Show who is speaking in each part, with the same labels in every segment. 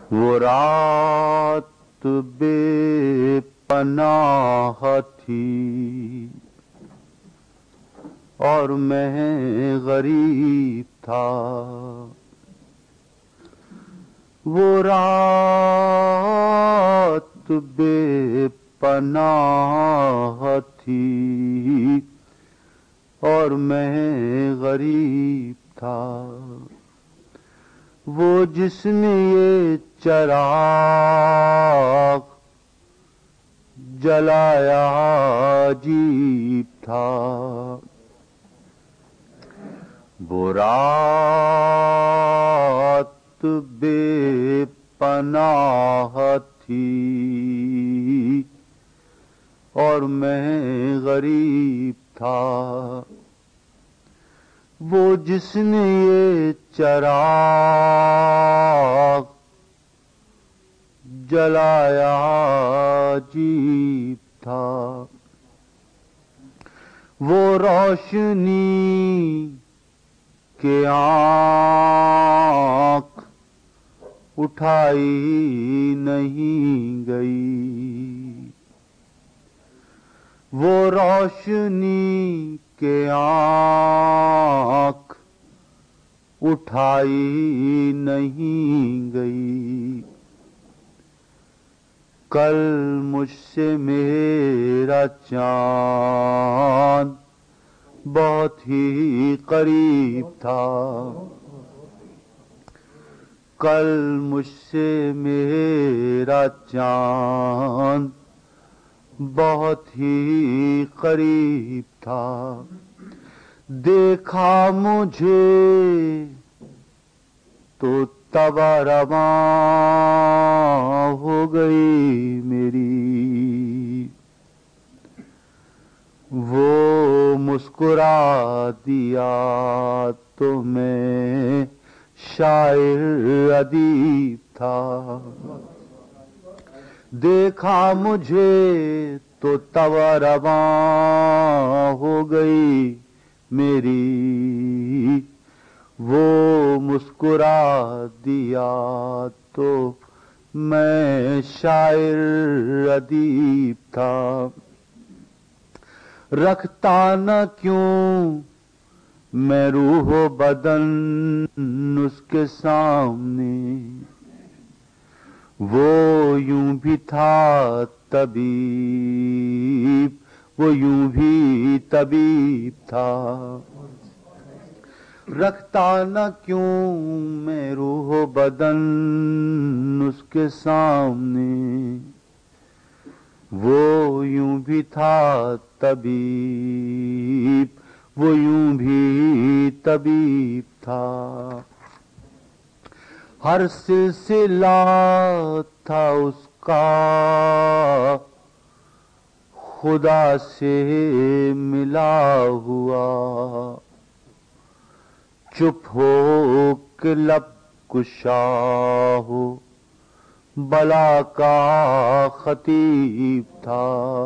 Speaker 1: وہ رات بے پناہ تھی اور میں غریب تھا. وہ رات بے پناہ تھی اور میں غریب تھا. وہ جس نے یہ چراغ جلایا عجیب تھا. وہ رات بے پناہ تھی اور میں غریب تھا. وہ جس نے یہ چراغ جلایا عجیب تھا. وہ روشنی کہ آنکھ اٹھائی نہیں گئی. وہ روشنی کہ آنکھ اٹھائی نہیں گئی. کل مجھ سے میرا چاند بہت ہی قریب تھا. کل مجھ سے میرا چاند بہت ہی قریب تھا. دیکھا مجھے تو تباہ رواں ہو گئی میری. وہ مسکرا دیا تو میں شاعر ادیب تھا. دیکھا مجھے تو تباہ رواں ہو گئی میری. وہ مسکرا دیا تو میں شاعر ادیب تھا. رکھتا نہ کیوں میں روح و بدن اس کے سامنے. وہ یوں بھی تھا طبیب، وہ یوں بھی طبیب تھا. رکھتا نہ کیوں میں روح و بدن اس کے سامنے. وہ یوں بھی تھا طبیب، وہ یوں بھی طبیب تھا. ہر سلسلہ تھا اس کا خدا سے ملا ہوا. چپ ہو کہ لب کشا ہو بلا کا خطیب تھا.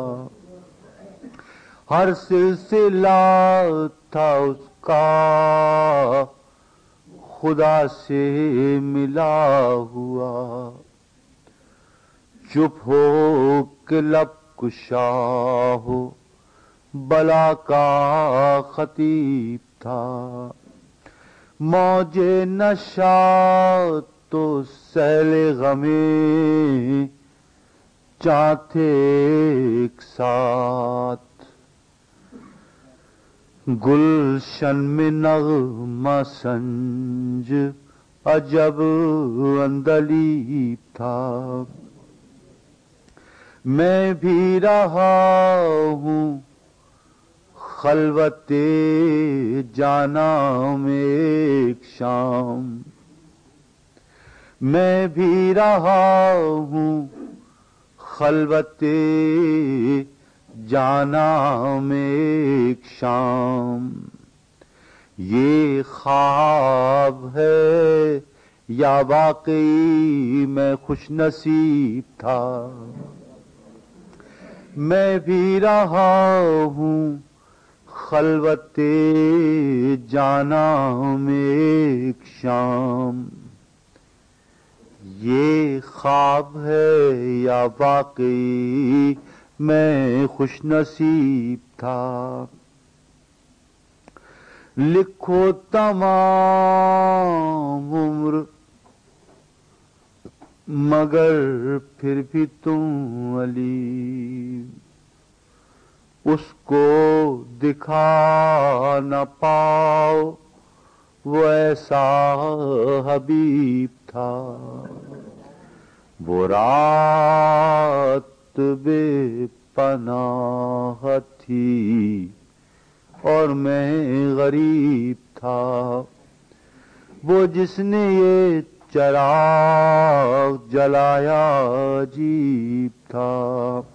Speaker 1: ہر سلسلہ تھا اس کا خدا سے ملا ہوا. چپ ہو کہ لب کشا ہو بلا کا خطیب تھا. موج نشاط تو سیل غمیں چاہتے ایک ساتھ. گلشن میں نغمہ سنج عجب عندلیب تھا. میں بھی رہا ہوں خلوت جانا میں ایک شام. میں بھی رہا ہوں خلوت جانا میں ایک شام. یہ خواب ہے یا واقعی میں خوش نصیب تھا. میں بھی رہا ہوں خلوت جانا میں ایک شام. یہ خواب ہے یا واقعی میں خوش نصیب تھا. لکھو تمام عمر مگر پھر بھی تم علی اس کو دکھا نہ پاؤ وہ ایسا حبیب تھا. وہ رات بے پناہ تھی اور میں غریب تھا. وہ جس نے یہ چراغ جلایا عجیب تھا.